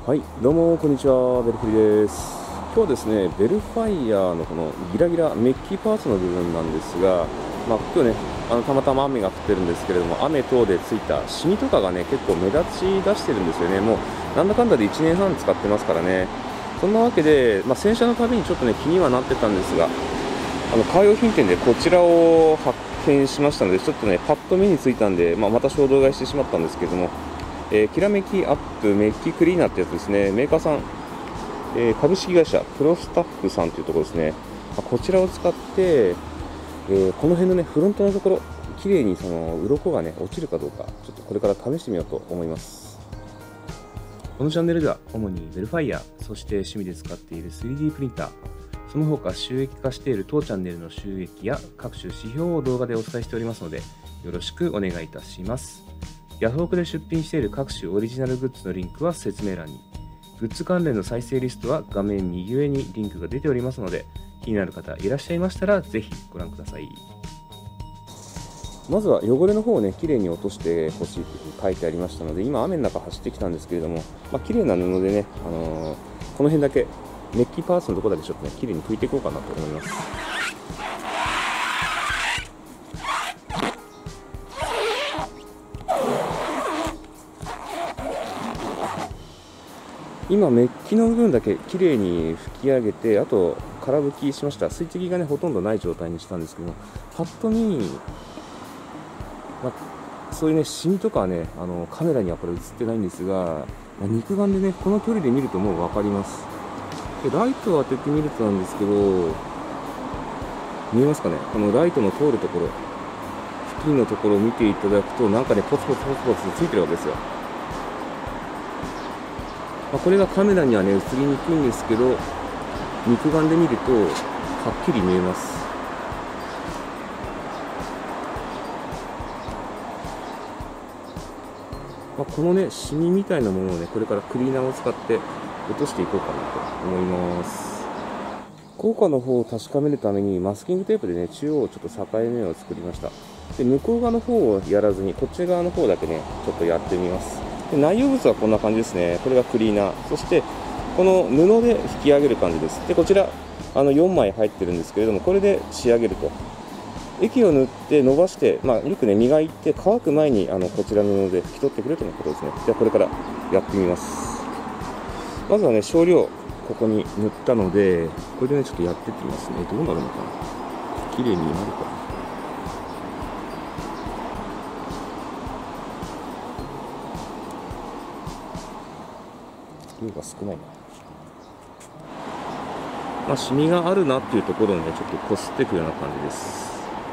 はい、どうもこんにちは、ベルフリです。今日はですね、ベルファイヤーのこのギラギラメッキパーツの部分なんですが、今日ね、たまたま雨が降ってるんですけれども、雨等でついたシミとかがね、結構目立ち出してるんですよね。もうなんだかんだで1年半使ってますからね。そんなわけで、洗車のたびにちょっとね、気にはなってたんですが、カー用品店でこちらを発見しましたので、ちょっとね、パッと目についたんで、また衝動買いしてしまったんですけれども、キラメキアップメッキクリーナーってやつですね。メーカーさん、株式会社プロスタッフさんというところですね。こちらを使って、この辺のねフロントのところ綺麗にその鱗がね落ちるかどうか、ちょっとこれから試してみようと思います。このチャンネルでは主にベルファイヤー、そして趣味で使っている 3D プリンター、その他収益化している当チャンネルの収益や各種指標を動画でお伝えしておりますので、よろしくお願いいたします。ヤフオクで出品している各種オリジナルグッズのリンクは説明欄に、グッズ関連の再生リストは画面右上にリンクが出ておりますので、気になる方いらっしゃいましたらぜひご覧ください。まずは汚れの方をね、きれいに落としてほしいというふうに書いてありましたので、今雨の中走ってきたんですけれども、綺麗な布でね、この辺だけメッキパーツのところだけちょっとね、きれいに拭いていこうかなと思います。今メッキの部分だけきれいに拭き上げて、あと空拭きしました。水滴がねほとんどない状態にしたんですけども、パッと見、そういうねシミとかはね、カメラにはこれ映ってないんですが、肉眼でねこの距離で見るともう分かります。でライトを当ててみるとなんですけど、見えますかね、このライトの通るところ付近のところを見ていただくと、なんかねポツポツポツポツついてるわけですよ。これがカメラにはね映りにくいんですけど、肉眼で見るとはっきり見えます。このねシミみたいなものをね、これからクリーナーを使って落としていこうかなと思います。効果の方を確かめるためにマスキングテープでね中央をちょっと境目を作りました。で向こう側の方をやらずに、こっち側の方だけねちょっとやってみます。で内容物はこんな感じですね。これがクリーナー、そしてこの布で引き上げる感じです。でこちら4枚入ってるんですけれども、これで仕上げると、液を塗って伸ばして、よくね磨いて乾く前にこちらの布で拭き取ってくれということですね。じゃあこれからやってみます。まずはね少量ここに塗ったので、これでねちょっとやってってみますね。どうなるのかな、綺麗になるかな。量が少ないな。シミがあるなっていうところをねちょっとこすっていくような感じです。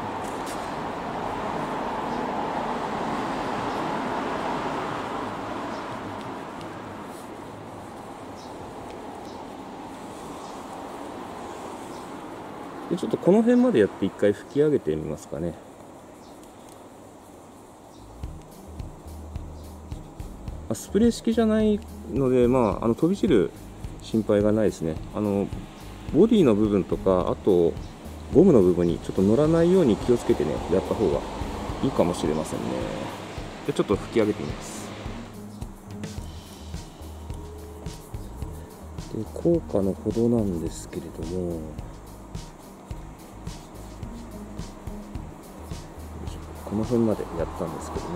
でちょっとこの辺までやって一回拭き上げてみますかね。スプレー式じゃないので、飛び散る心配がないですね。ボディの部分とか、あとゴムの部分にちょっと乗らないように気をつけてねやった方がいいかもしれませんね。でちょっと拭き上げてみます。で効果のほどなんですけれども、この辺までやったんですけどね。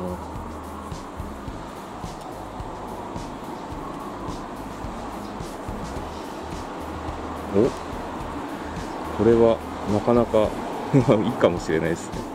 これはなかなかいいかもしれないですね。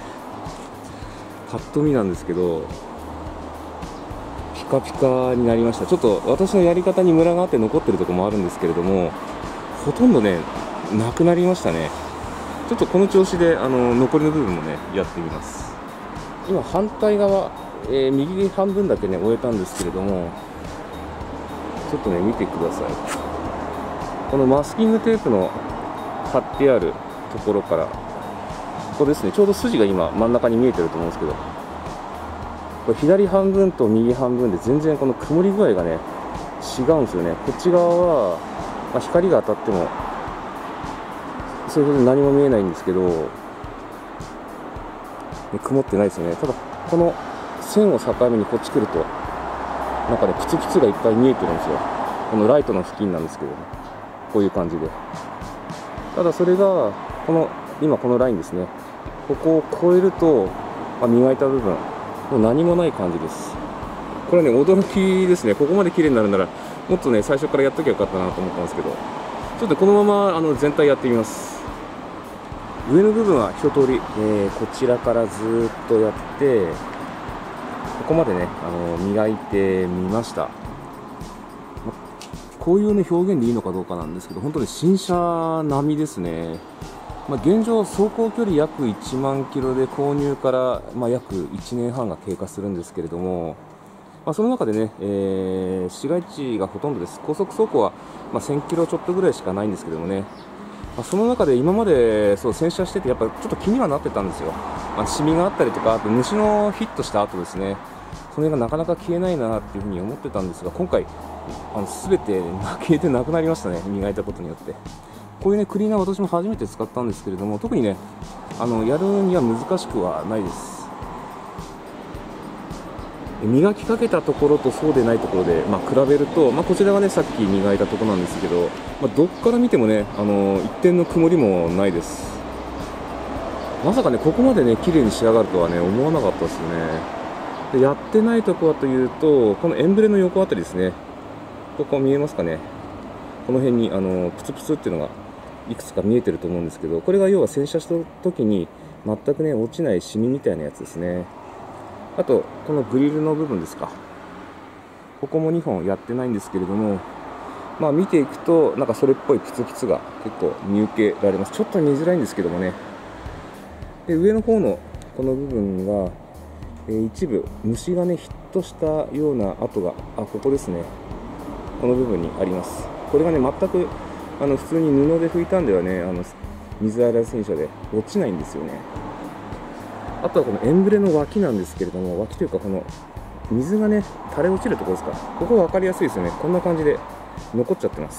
パッと見なんですけどピカピカになりました。ちょっと私のやり方にムラがあって残ってるところもあるんですけれども、ほとんどねなくなりましたね。ちょっとこの調子で残りの部分もねやってみます。今反対側、右半分だけね終えたんですけれども、ちょっとね見てください。このマスキングテープの貼ってあるところから、ここですね、ちょうど筋が今真ん中に見えてると思うんですけど、これ左半分と右半分で全然この曇り具合がね違うんですよね。こっち側は、光が当たってもそういうことで何も見えないんですけど、曇ってないですよね。ただこの線を境目にこっち来るとなんかねプツプツがいっぱい見えてるんですよ。このライトの付近なんですけど、こういう感じで。ただそれが今このラインですね、ここを越えると、磨いた部分もう何もない感じです。これはね驚きですね。ここまで綺麗になるならもっとね最初からやっときゃよかったなと思ったんですけど、ちょっとこのまま全体やってみます。上の部分は一通り、こちらからずっとやって、ここまでね磨いてみました。こういうね表現でいいのかどうかなんですけど、本当に新車並みですね。現状走行距離約1万キロで購入から、約1年半が経過するんですけれども、その中でね、市街地がほとんどです。高速走行は、1000キロちょっとぐらいしかないんですけどもね、その中で今まで洗車しててやっぱちょっと気にはなってたんですよ。シミがあったりとか、あと虫のヒットした後ですね、それがなかなか消えないなっていうふうに思ってたんですが、今回全て消えてなくなりましたね、磨いたことによって。こういうねクリーナー私も初めて使ったんですけれども、特にねやるには難しくはないです。磨きかけたところとそうでないところで、比べると、こちらがねさっき磨いたところなんですけど、どっから見てもね一点の曇りもないです。まさかねここまでね綺麗に仕上がるとはね思わなかったですね。でやってないところはというと、このエンブレの横あたりですね、ここ見えますかね、この辺にプツプツっていうのがいくつか見えてると思うんですけど、これが要は洗車した時に全くね落ちないシミみたいなやつですね。あとこのグリルの部分ですか、ここも2本やってないんですけれども、見ていくとなんかそれっぽいプツプツが結構見受けられます。ちょっと見づらいんですけどもね。で上の方のこの部分が、一部虫がねヒットしたような跡がここですね、この部分にあります。これがね全く普通に布で拭いたんではね水洗い洗車で落ちないんですよね。あとはこのエンブレの脇なんですけれども、脇というかこの水がね垂れ落ちるところですか、ここが分かりやすいですよね。こんな感じで残っちゃってます。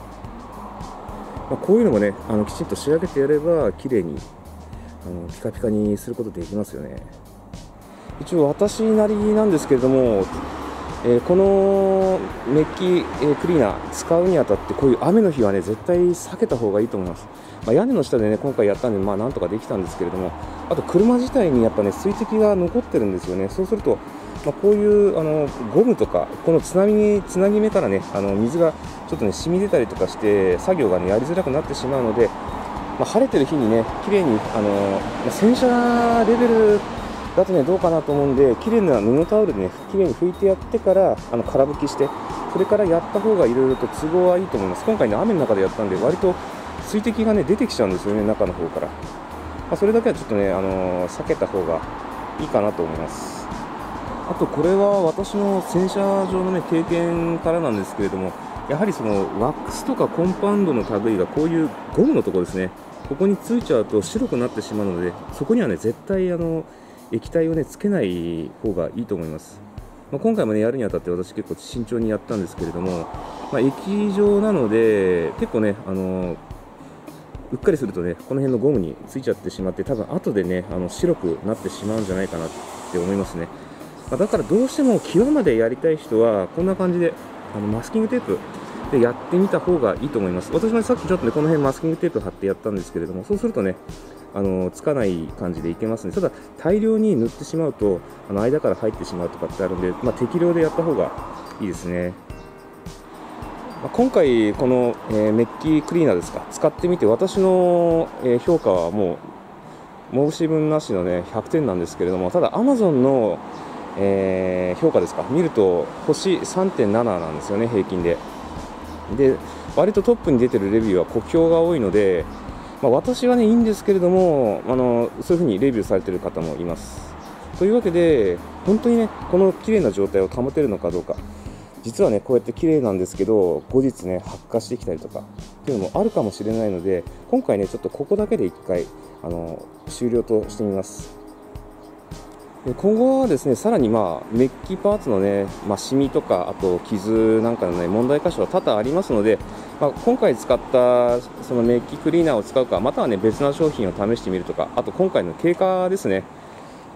こういうのもねきちんと仕上げてやれば綺麗にピカピカにすることできますよね。一応私なりなんですけれども、このメッキ、クリーナー使うにあたってこういう雨の日はね絶対避けた方がいいと思います。屋根の下でね今回やったんでなんとかできたんですけれども、あと車自体にやっぱね水滴が残ってるんですよね。そうすると、こういうゴムとかこのつなぎ目からね水がちょっとね染み出たりとかして作業がねやりづらくなってしまうので、晴れてる日にね綺麗に洗車レベルだとねどうかなと思うんで、綺麗な布タオルでね綺麗に拭いてやってから空拭きして、それからやった方がいろいろと都合はいいと思います。今回ね雨の中でやったんで割と水滴がね出てきちゃうんですよね、中の方から。それだけはちょっとね避けた方がいいかなと思います。あとこれは私の洗車場のね経験からなんですけれども、やはりそのワックスとかコンパウンドの類がこういうゴムのところですね、ここについちゃうと白くなってしまうので、そこにはね絶対液体をねつけない方がいいと思います。今回もねやるにあたって私結構慎重にやったんですけれども、液状なので結構ねうっかりするとねこの辺のゴムについちゃってしまって、多分後でね白くなってしまうんじゃないかなって思いますね。だからどうしても際までやりたい人はこんな感じでマスキングテープでやってみた方がいいと思います。私もさっきちょっとねこの辺マスキングテープ貼ってやったんですけれども、そうするとねつかない感じでいけますね。ただ大量に塗ってしまうと間から入ってしまうとかってあるんで、適量でやった方がいいですね。今回この、メッキクリーナーですか使ってみて、私の、評価はもう申し分なしのね100点なんですけれども、ただ Amazon の、評価ですか見ると星 3.7 なんですよね、平均で。で割とトップに出てるレビューは酷評が多いので、私はねいいんですけれどもそういうふうにレビューされている方もいます。というわけで本当にねこの綺麗な状態を保てるのかどうか、実はねこうやって綺麗なんですけど後日ね発火してきたりとかっていうのもあるかもしれないので、今回ねちょっとここだけで1回終了としてみます。で今後はですねさらにメッキパーツのね、シミとかあと傷なんかのね問題箇所は多々ありますので、今回使ったそのメッキクリーナーを使うか、またはね別な商品を試してみるとか、あと今回の経過ですね、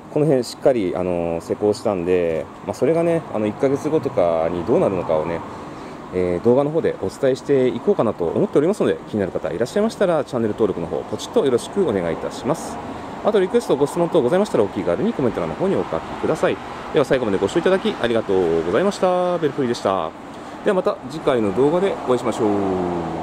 この辺しっかり施工したんで、それがね1ヶ月後とかにどうなるのかをね、動画の方でお伝えしていこうかなと思っておりますので、気になる方いらっしゃいましたらチャンネル登録の方ポチッとよろしくお願いいたします。あとリクエストご質問等ございましたらお気軽にコメント欄の方にお書きください。では最後までご視聴いただきありがとうございました。ベルフリーでした。ではまた次回の動画でお会いしましょう。